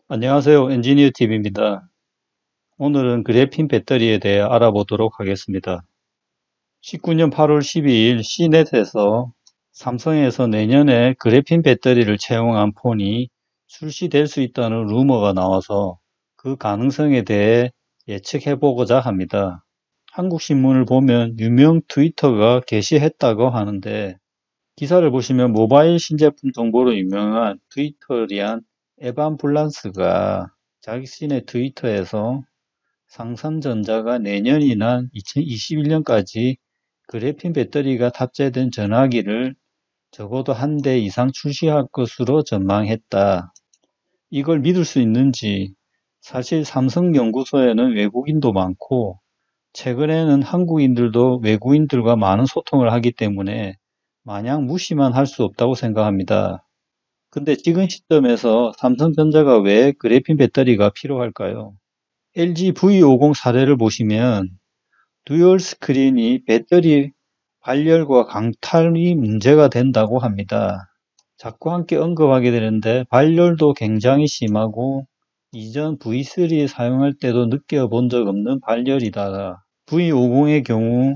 안녕하세요. 엔지니어 TV입니다. 오늘은 그래핀 배터리에 대해 알아보도록 하겠습니다. 19년 8월 12일 C넷에서 삼성에서 내년에 그래핀 배터리를 채용한 폰이 출시될 수 있다는 루머가 나와서 그 가능성에 대해 예측해 보고자 합니다. 한국 신문을 보면 유명 트위터가 게시했다고 하는데, 기사를 보시면 모바일 신제품 정보로 유명한 트위터리안 에반 블란스가 자신의 트위터에서 상산전자가 내년이나 2021년까지 그래핀 배터리가 탑재된 전화기를 적어도 한 대 이상 출시할 것으로 전망했다. 이걸 믿을 수 있는지, 사실 삼성 연구소에는 외국인도 많고 최근에는 한국인들도 외국인들과 많은 소통을 하기 때문에 마냥 무시만 할 수 없다고 생각합니다. 근데 지금 시점에서 삼성전자가 왜 그래핀 배터리가 필요할까요? LG V50 사례를 보시면 듀얼 스크린이 배터리 발열과 강탈이 문제가 된다고 합니다. 자꾸 함께 언급하게 되는데 발열도 굉장히 심하고 이전 V3 사용할 때도 느껴본 적 없는 발열이다. V50의 경우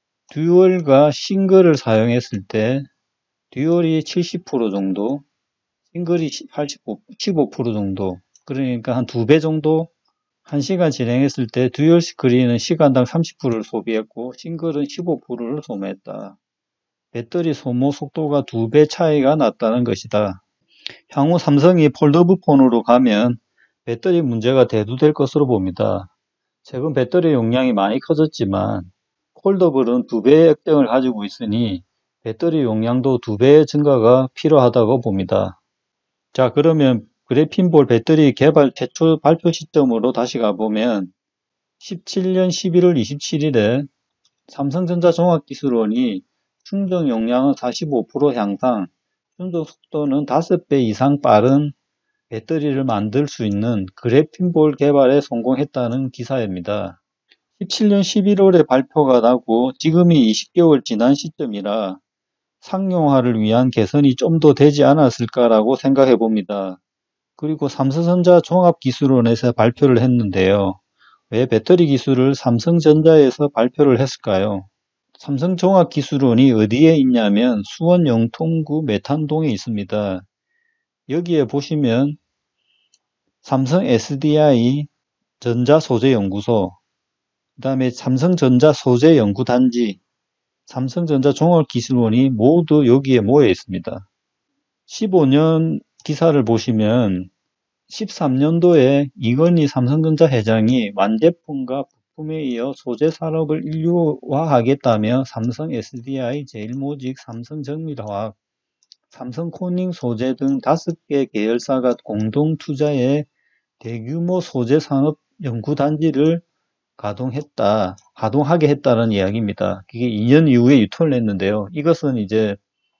듀얼과 싱글을 사용했을 때 듀얼이 70% 정도, 싱글이 15% 정도, 그러니까 한 2배 정도 1시간 진행했을 때 듀얼 스크린은 시간당 30%를 소비했고 싱글은 15%를 소모했다. 배터리 소모 속도가 2배 차이가 났다는 것이다. 향후 삼성이 폴더블 폰으로 가면 배터리 문제가 대두될 것으로 봅니다. 최근 배터리 용량이 많이 커졌지만 폴더블은 2배의 액정을 가지고 있으니 배터리 용량도 2배의 증가가 필요하다고 봅니다. 자, 그러면 그래핀볼 배터리 개발 최초 발표 시점으로 다시 가보면 17년 11월 27일에 삼성전자 종합기술원이 충전 용량은 45% 향상, 충전 속도는 5배 이상 빠른 배터리를 만들 수 있는 그래핀볼 개발에 성공했다는 기사입니다. 17년 11월에 발표가 나고 지금이 20개월 지난 시점이라 상용화를 위한 개선이 좀 더 되지 않았을까라고 생각해 봅니다. 그리고 삼성전자 종합기술원에서 발표를 했는데요. 왜 배터리 기술을 삼성전자에서 발표를 했을까요? 삼성종합기술원이 어디에 있냐면 수원 영통구 매탄동에 있습니다. 여기에 보시면 삼성 SDI 전자소재연구소, 그 다음에 삼성전자 소재연구단지, 삼성전자 종합기술원이 모두 여기에 모여 있습니다. 15년 기사를 보시면 13년도에 이건희 삼성전자 회장이 완제품과 부품에 이어 소재 산업을 인류화하겠다며 삼성 SDI, 제일모직, 삼성정밀화학, 삼성코닝 소재 등 5개 계열사가 공동 투자해 대규모 소재 산업 연구단지를 가동하게 했다는 이야기입니다. 그게 2년 이후에 유턴을 했는데요. 이것은 이제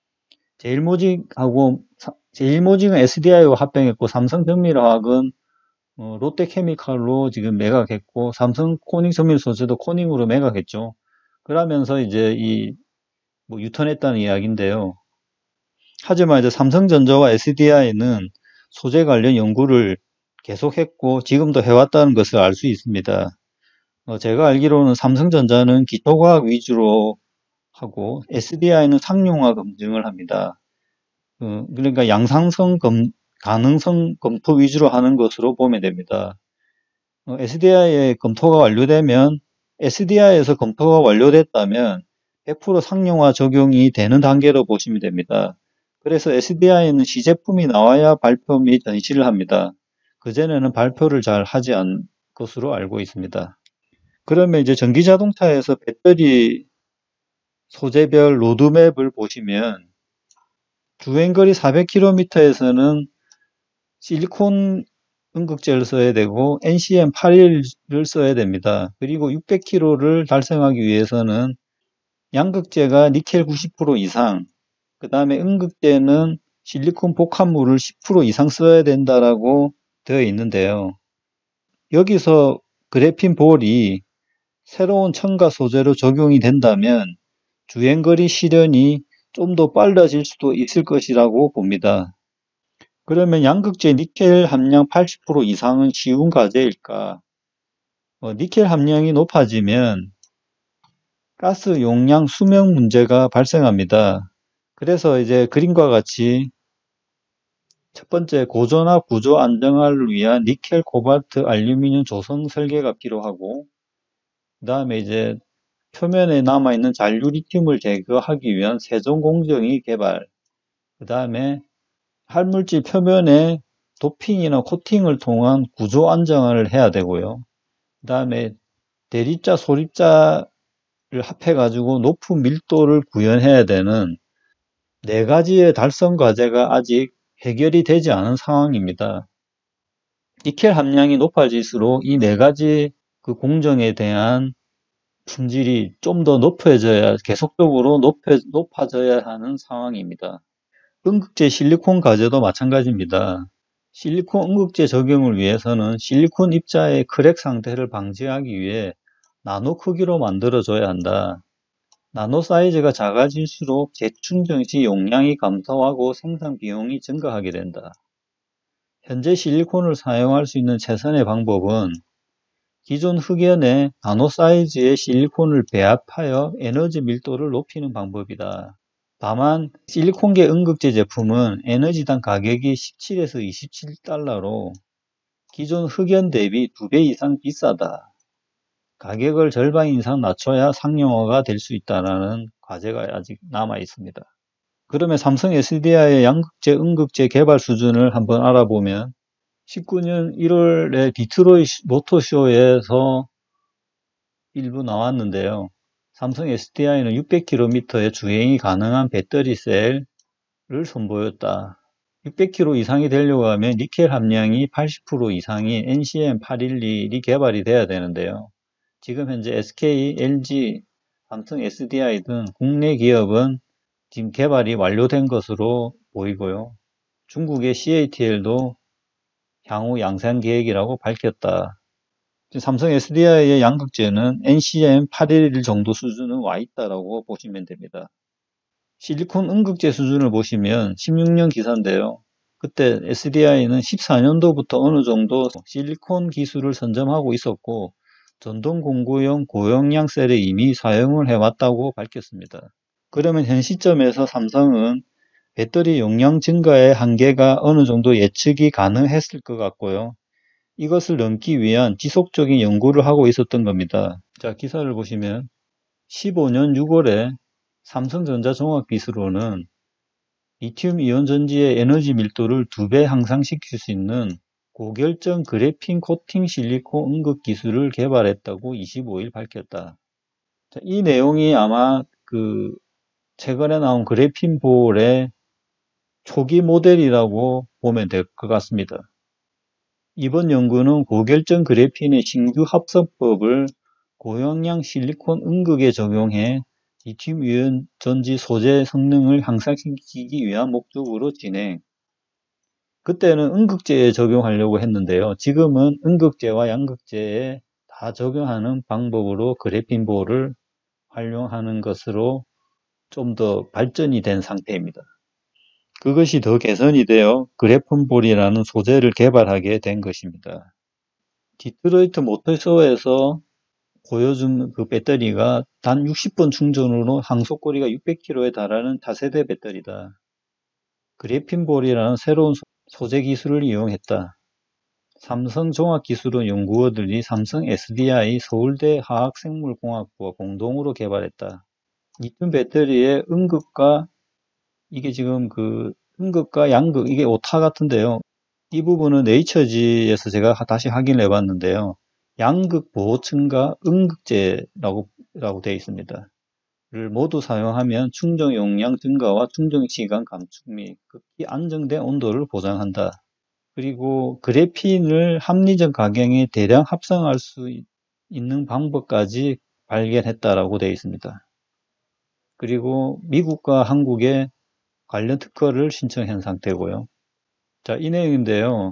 제일모직은 SDI와 합병했고 삼성정밀화학은 롯데케미칼로 지금 매각했고 삼성코닝 정밀소재도 코닝으로 매각했죠. 그러면서 이제 유턴했다는 이야기인데요. 하지만 이제 삼성전자와 SDI는 소재 관련 연구를 계속했고 지금도 해왔다는 것을 알 수 있습니다. 제가 알기로는 삼성전자는 기초과학 위주로 하고 SDI는 상용화 검증을 합니다. 그러니까 가능성 검토 위주로 하는 것으로 보면 됩니다. SDI의 검토가 완료되면 SDI에서 검토가 완료됐다면 100% 상용화 적용이 되는 단계로 보시면 됩니다. 그래서 SDI는 시제품이 나와야 발표 및 전시를 합니다. 그전에는 발표를 잘 하지 않은 것으로 알고 있습니다. 그러면 이제 전기자동차에서 배터리 소재별 로드맵을 보시면 주행거리 400km에서는 실리콘 음극재를 써야 되고 NCM81을 써야 됩니다. 그리고 600km를 달성하기 위해서는 양극재가 니켈 90% 이상, 그 다음에 음극재는 실리콘 복합물을 10% 이상 써야 된다라고 되어 있는데요. 여기서 그래핀 볼이 새로운 첨가 소재로 적용이 된다면 주행거리 실현이 좀 더 빨라질 수도 있을 것이라고 봅니다. 그러면 양극재 니켈 함량 80% 이상은 쉬운 과제일까? 니켈 함량이 높아지면 가스 용량 수명 문제가 발생합니다. 그래서 이제 그림과 같이 첫 번째, 고전압 구조 안정화를 위한 니켈, 코발트, 알루미늄 조성 설계가 필요하고, 그 다음에 이제 표면에 남아있는 잔류 리튬을 제거하기 위한 세종 공정위 개발, 그 다음에 할물질 표면에 도핑이나 코팅을 통한 구조 안정화를 해야 되고요. 그 다음에 대립자, 소립자를 합해가지고 높은 밀도를 구현해야 되는 네 가지의 달성 과제가 아직 해결이 되지 않은 상황입니다. 니켈 함량이 높아질수록 이 네 가지 그 공정에 대한 품질이 좀 더 높아져야, 계속적으로 높아져야 하는 상황입니다. 음극재 실리콘 과제도 마찬가지입니다. 실리콘 음극재 적용을 위해서는 실리콘 입자의 크랙 상태를 방지하기 위해 나노 크기로 만들어줘야 한다. 나노 사이즈가 작아질수록 재충전 시 용량이 감소하고 생산 비용이 증가하게 된다. 현재 실리콘을 사용할 수 있는 최선의 방법은 기존 흑연에 나노 사이즈의 실리콘을 배합하여 에너지 밀도를 높이는 방법이다. 다만 실리콘계 음극재 제품은 에너지당 가격이 17에서 27달러로 기존 흑연 대비 2배 이상 비싸다. 가격을 절반 이상 낮춰야 상용화가 될 수 있다는 과제가 아직 남아 있습니다. 그러면 삼성 SDI의 양극재, 음극재 개발 수준을 한번 알아보면 19년 1월에 디트로이트 모터쇼에서 일부 나왔는데요. 삼성 SDI는 600km의 주행이 가능한 배터리 셀을 선보였다. 600km 이상이 되려고 하면 니켈 함량이 80% 이상인 NCM811이 개발이 돼야 되는데요. 지금 현재 SK, LG, 삼성 SDI 등 국내 기업은 지금 개발이 완료된 것으로 보이고요. 중국의 CATL도 향후 양산 계획이라고 밝혔다. 삼성 SDI의 양극재는 NCM811 정도 수준은 와 있다라고 보시면 됩니다. 실리콘 음극재 수준을 보시면 16년 기사인데요. 그때 SDI는 14년도부터 어느 정도 실리콘 기술을 선점하고 있었고 전동 공구용 고용량 셀에 이미 사용을 해왔다고 밝혔습니다. 그러면 현 시점에서 삼성은 배터리 용량 증가의 한계가 어느 정도 예측이 가능했을 것 같고요. 이것을 넘기 위한 지속적인 연구를 하고 있었던 겁니다. 자, 기사를 보시면 15년 6월에 삼성전자 종합기술로는 리튬 이온 전지의 에너지 밀도를 2배 향상시킬 수 있는 고결정 그래핀 코팅 실리콘 음극 기술을 개발했다고 25일 밝혔다. 자, 이 내용이 아마 최근에 나온 그래핀 볼의 초기 모델이라고 보면 될 것 같습니다. 이번 연구는 고결정 그래핀의 신규 합성법을 고용량 실리콘 음극에 적용해 리튬 이온 전지 소재 성능을 향상시키기 위한 목적으로 진행. 그때는 음극재에 적용하려고 했는데요. 지금은 음극재와 양극재에 다 적용하는 방법으로 그래핀볼을 활용하는 것으로 좀 더 발전이 된 상태입니다. 그것이 더 개선이 되어 그래핀볼이라는 소재를 개발하게 된 것입니다. 디트로이트 모터쇼에서 보여준 그 배터리가 단 60분 충전으로 항속거리가 600km에 달하는 차세대 배터리다. 그래핀볼이라는 새로운 소재 기술을 이용했다. 삼성종합기술원 연구원들이 삼성 SDI 서울대 화학생물공학부와 공동으로 개발했다. 리튬 배터리의 음극과 이게 지금 음극과 양극 이게 오타 같은데요. 이 부분은 네이처지에서 제가 다시 확인을 해봤는데요. 양극 보호층과 음극재라고 되어 있습니다. 를 모두 사용하면 충전 용량 증가와 충전 시간 감축 및 극히 안정된 온도를 보장한다. 그리고 그래핀을 합리적 가경에 대량 합성할 수 있는 방법까지 발견했다라고 되어 있습니다. 그리고 미국과 한국에 관련 특허를 신청한 상태고요. 자, 이 내용인데요.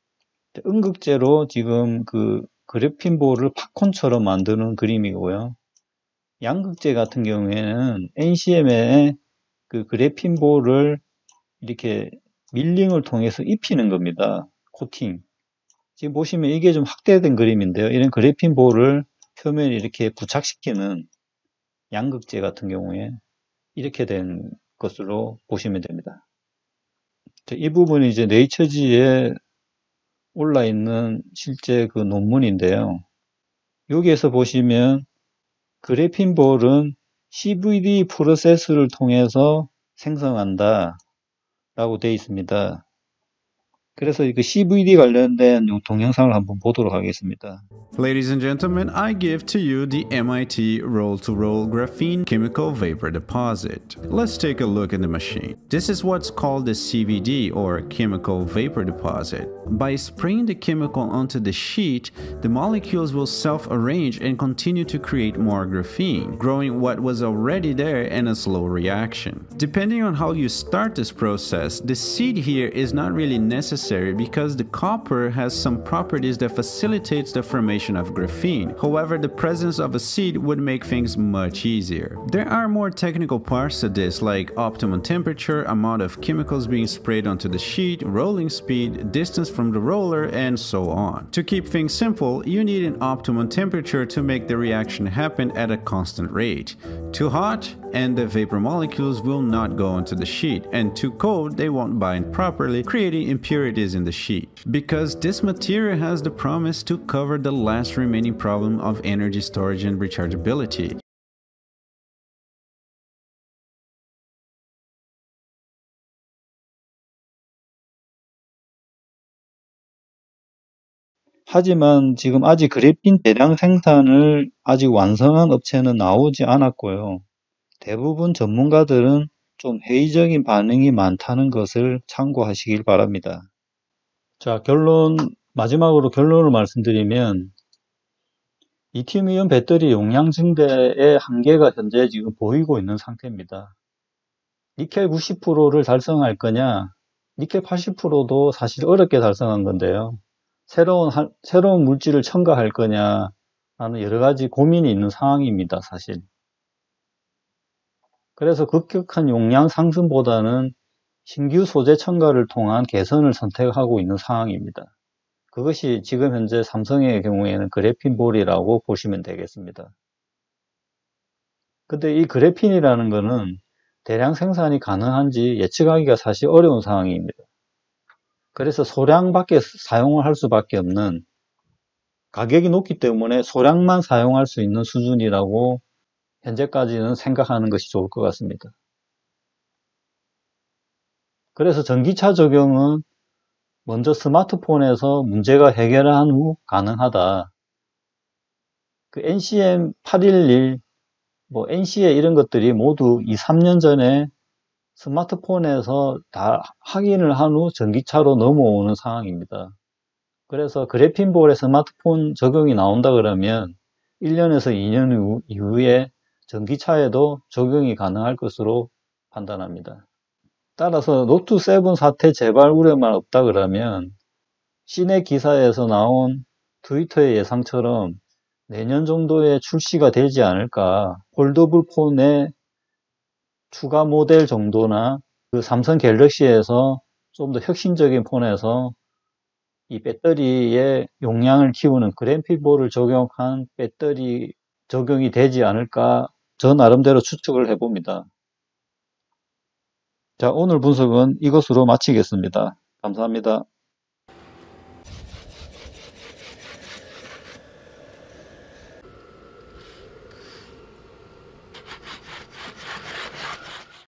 음극재로 지금 그래핀볼을 팝콘처럼 만드는 그림이고요. 양극재 같은 경우에는 NCM에 그래핀볼을 이렇게 밀링을 통해서 입히는 겁니다. 코팅. 지금 보시면 이게 좀 확대된 그림인데요. 이런 그래핀볼을 표면에 이렇게 부착시키는 양극재 같은 경우에 이렇게 된 것으로 보시면 됩니다. 이 부분이 이제 네이처지에 올라 있는 실제 그 논문인데요. 여기에서 보시면 그래핀볼은 CVD 프로세스를 통해서 생성한다 라고 되어 있습니다. 그래서 그 CVD 관련된 동영상을 한번 보도록 하겠습니다. Ladies and gentlemen, I give to you the MIT roll-to-roll graphene chemical vapor deposit. Let's take a look at the machine. This is what's called the CVD or chemical vapor deposit. By spraying the chemical onto the sheet, the molecules will self-arrange and continue to create more graphene, growing what was already there in a slow reaction. Depending on how you start this process, the seed here is not really necessary because the copper has some properties that facilitates the formation of graphene. However, the presence of a seed would make things much easier. There are more technical parts to this, like optimum temperature, amount of chemicals being sprayed onto the sheet, rolling speed, distance from the roller, and so on. To keep things simple, you need an optimum temperature to make the reaction happen at a constant rate. Too hot, and the vapor molecules will not go onto the sheet, and too cold, they won't bind properly, creating impurities in the sheet. Because this material has the promise to cover the last remaining problem of energy storage and rechargeability. 하지만 지금 아직 그래핀 대량 생산을 아직 완성한 업체는 나오지 않았고요. 대부분 전문가들은 좀 회의적인 반응이 많다는 것을 참고하시길 바랍니다. 자, 마지막으로 결론을 말씀드리면 리튬이온 배터리 용량 증대의 한계가 현재 지금 보이고 있는 상태입니다. 니켈 90%를 달성할 거냐, 니켈 80%도 사실 어렵게 달성한 건데요. 새로운 물질을 첨가할 거냐 라는 여러 가지 고민이 있는 상황입니다, 사실. 그래서 급격한 용량 상승보다는 신규 소재 첨가를 통한 개선을 선택하고 있는 상황입니다. 그것이 지금 현재 삼성의 경우에는 그래핀볼이라고 보시면 되겠습니다. 근데 이 그래핀이라는 거는 대량 생산이 가능한지 예측하기가 사실 어려운 상황입니다. 그래서 소량밖에 사용을 할 수밖에 없는, 가격이 높기 때문에 소량만 사용할 수 있는 수준이라고 현재까지는 생각하는 것이 좋을 것 같습니다. 그래서 전기차 적용은 먼저 스마트폰에서 문제가 해결한 후 가능하다. 그 NCM 811, NCA 이런 것들이 모두 2, 3년 전에 스마트폰에서 다 확인을 한 후 전기차로 넘어오는 상황입니다. 그래서 그래핀볼에 스마트폰 적용이 나온다 그러면 1년에서 2년 이후에 전기차에도 적용이 가능할 것으로 판단합니다. 따라서 노트 7 사태 재발 우려만 없다 그러면 시내 기사에서 나온 트위터의 예상처럼 내년 정도에 출시가 되지 않을까. 폴더블 폰의 추가 모델 정도나 그 삼성 갤럭시에서 좀 더 혁신적인 폰에서 이 배터리의 용량을 키우는 그래핀볼을 적용한 배터리 적용이 되지 않을까, 저 나름대로 추측을 해봅니다. 자, 오늘 분석은 이것으로 마치겠습니다. 감사합니다.